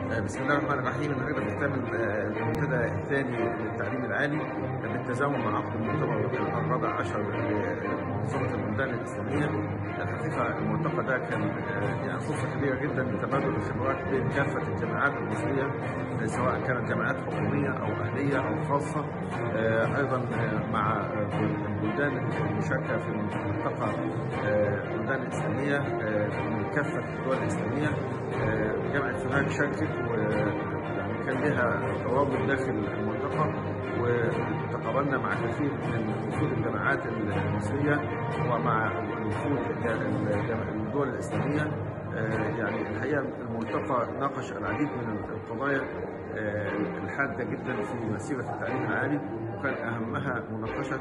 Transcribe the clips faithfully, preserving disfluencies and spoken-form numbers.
بسم الله الرحمن الرحيم. النهارده بنكتمل المنتدى الثاني للتعليم العالي بالتزامن مع عقد المؤتمر الرابع عشر لمنظمه البلدان الاسلاميه. الحقيقه الملتقى ده كان يعني فرصه كبيره جدا لتبادل الخبرات بين كافه الجامعات المصريه، سواء كانت جامعات حكوميه او اهليه او خاصه، ايضا مع البلدان المشاركه في الملتقى البلدان الاسلاميه من كافه الدول الاسلاميه. جامعه سوهاج شاركت ويعني كان لها روابط داخل الملتقى، وتقابلنا مع كثير من وفود الجامعات المصريه ومع وفود الدول الاسلاميه. يعني الحقيقه الملتقى ناقش العديد من القضايا الحاده جدا في مسيره التعليم العالي، وكان اهمها مناقشه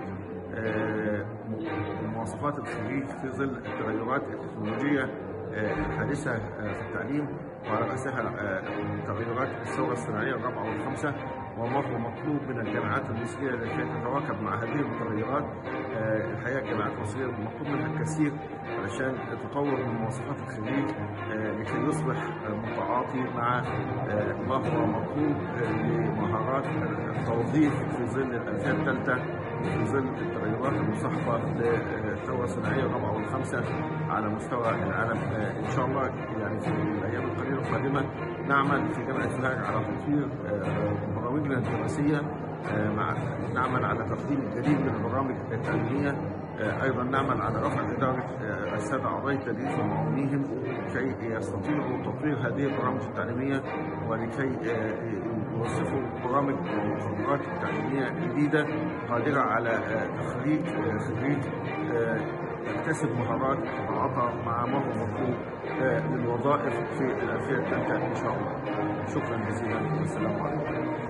مواصفات الخريج في ظل التغيرات التكنولوجيه الحادثه في التعليم، وعلى راسها تغيرات الثوره الصناعيه الرابعه والخامسه، وما هو مطلوب من الجامعات المصريه لكي تتواكب مع هذه المتغيرات. الحقيقه الجامعات المصريه مطلوب منها الكثير علشان تطور من مواصفات الخريج لكي يصبح متعاطي مع ما هو مطلوب لمهارات التوظيف في ظل الالفيه الثالثه، في ظل التغيرات المصاحبه للثوره الصناعيه الرابعه والخامسه على مستوى العالم. ان شاء الله يعني في الايام القليله القادمه نعمل في جامعه سوهاج على تطوير برامجنا الدراسيه، مع نعمل على تقديم الجديد من البرامج التعليميه، ايضا نعمل على رفع اداره الساده اعضاء التدريس ومعاونيهم كي يستطيعوا تطوير هذه البرامج التعليميه، ولكي يوظفوا برامج المقررات التعليميه الجديده قادره على تخريج خريج يكتسب مهارات تتعاطى مع ما هو مطلوب للوظائف في الألفية الثالثة إن شاء الله. شكرا جزيلا والسلام عليكم.